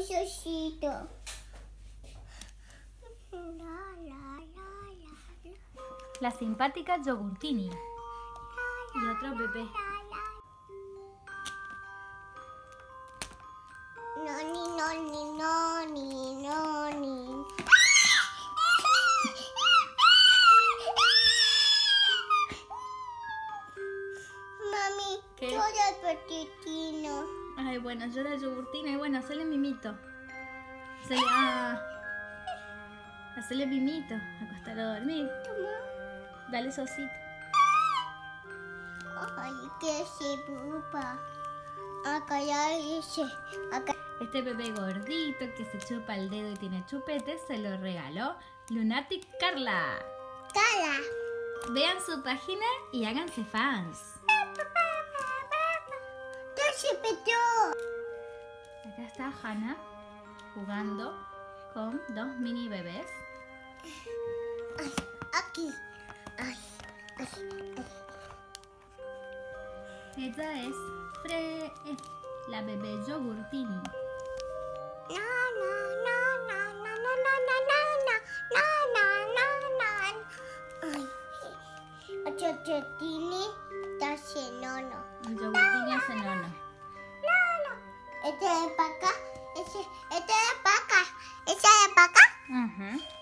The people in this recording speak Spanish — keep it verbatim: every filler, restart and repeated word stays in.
Osito. La simpática Yogurtini. Y otro bebé. Noni, noni, noni, noni. Mami, ¿Qué? llora el petitino. Ay, bueno, llora Yogurtini. Y bueno, hacele mimito. Hacele, ah. Hacele mimito. Acostarlo a dormir. Dale sosito. Ay, que se pupa. Acá ya dice. Acá. Este bebé gordito que se chupa el dedo y tiene chupete se lo regaló Lunatic Carla. Cala. Vean su página y háganse fans. ¿Qué se petó? Acá está Hannah jugando con dos mini bebés. Ay, aquí. Ay, ay, ay. Ella es Fre eh, la bebé Yogurtini. No, no, no, no, no, no, no, no, no, no, no, no. Ay, el Yogurtini está cenando. El Yogurtini es enano. No, no. Este es para acá. Este, este es para acá. Este es para acá. Ajá.